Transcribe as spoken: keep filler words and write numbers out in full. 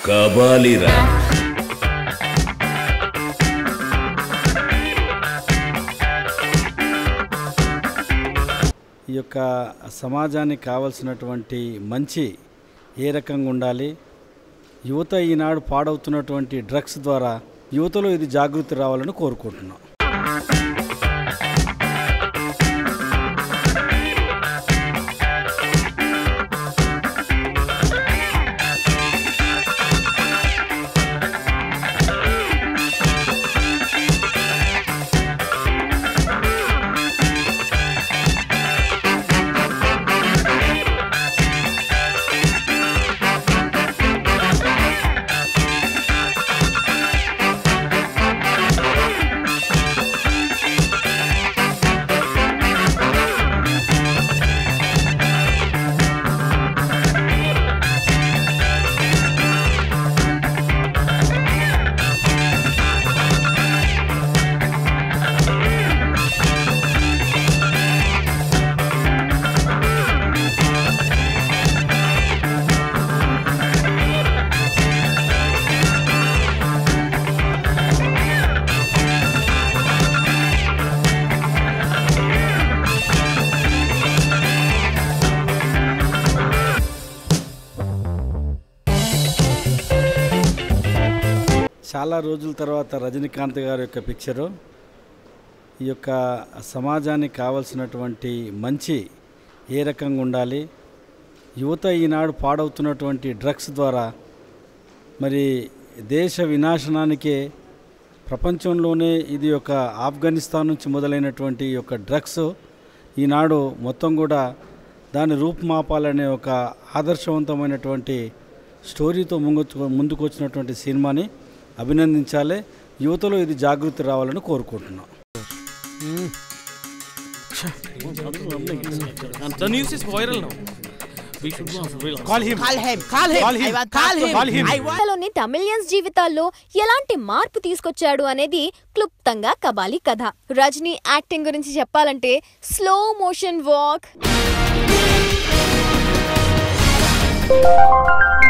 కబాలిరా ఈ యొక్క సమాజానికి కావాల్సినటువంటి మంచి ఏ రకంగా ఉండాలి, యువత ఈనాడు పాడవుతున్నటువంటి డ్రగ్స్ ద్వారా యువతలో ఇది జాగృతి రావాలని కోరుకుంటున్నాం. చాలా రోజుల తర్వాత రజనీకాంత్ గారి యొక్క పిక్చరు ఈ యొక్క సమాజానికి కావాల్సినటువంటి మంచి ఏ రకంగా ఉండాలి, యువత ఈనాడు పాడవుతున్నటువంటి డ్రగ్స్ ద్వారా మరి దేశ వినాశనానికే ప్రపంచంలోనే ఇది ఒక ఆఫ్ఘనిస్తాన్ నుంచి మొదలైనటువంటి ఈ యొక్క డ్రగ్స్ ఈనాడు మొత్తం కూడా దాన్ని రూపుమాపాలనే ఒక ఆదర్శవంతమైనటువంటి స్టోరీతో ముందు ముందుకు వచ్చినటువంటి సినిమాని అభినందించాలి. యువతలో ఇది జాగృతి రావాలని కోరుకుంటున్నాం. The news is viral now. We should call him. Call him. Call him. Call him. I want call him. Call him. లోని తమిళియన్స్ జీవితాల్లో ఎలాంటి మార్పు తీసుకొచ్చాడు అనేది క్లుప్తంగా కబాలి కథ. రజనీ యాక్టింగ్ గురించి చెప్పాలంటే స్లో మోషన్ వాక్,